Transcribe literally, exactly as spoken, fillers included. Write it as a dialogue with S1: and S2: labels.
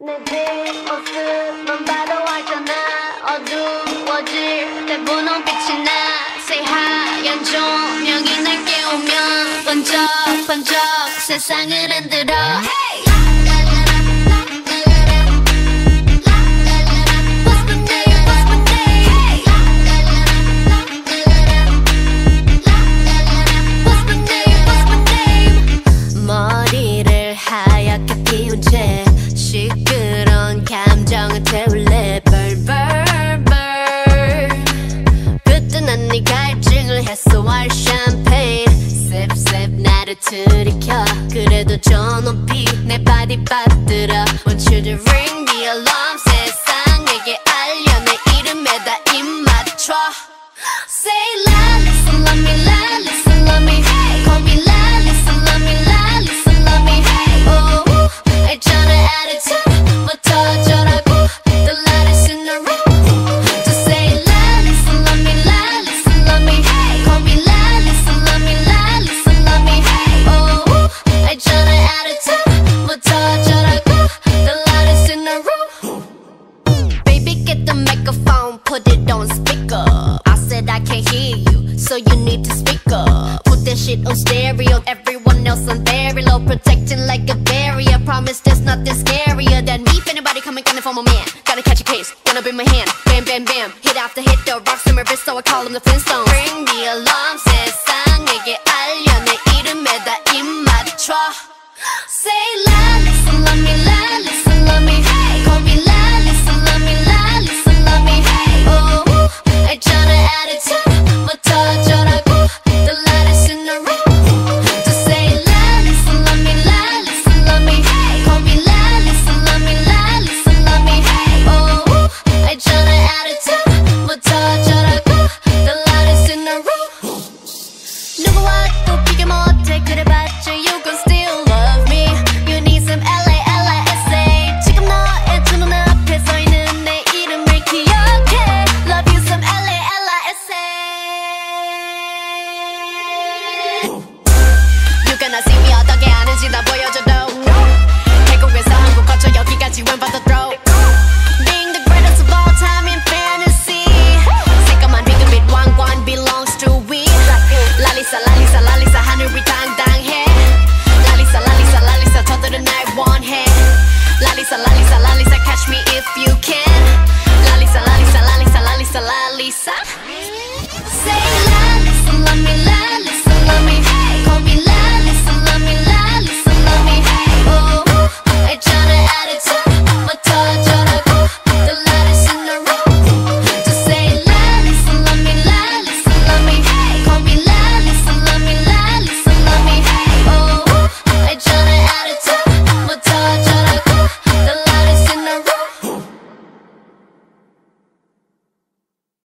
S1: 내 뒷모습만 봐도 알잖아. 어두워질 때 분홍빛이 나. 새하얀 조명이 날 깨우면 번쩍번쩍 세상을 흔들어. Hey! 머리를 하얗게 피운 채 시끄러운 감정을 태울래. 벌벌벌 그때는 네 갈증을 해소할 샴페인 셉셉 나를 들이켜. 그래도 저 높이 내 발이 빠뜨려. Want you to ring the alarm. 세상에게 알려 내 이름에다 입 맞춰. Say lalisa love me, lalisa love me, hey. Call me lalisa love me, lalisa love me, hey. Oh, 알잖아 attitude부터 어쩌라고. The loudest in the room. Just say lalisa love me, lalisa love me, hey. Call me lalisa love me, lalisa love me, hey. Oh, 알잖아 attitude부터 어쩌라고. The loudest in the room. Baby get the microphone, put it on speaker. I can't hear you, so you need to speak up. Put that shit on stereo, everyone else on very low. Protecting like a barrier, promise there's nothing scarier than me. If anybody coming, coming for my man, gotta catch a case, gonna be my hand. Bam, bam, bam, hit after hit, the rocks in my wrist, so I call them the Flintstones. Ring the alarm, 세상에게 알려 내 이름에다 입 맞춰. Say lalisa love me, lalisa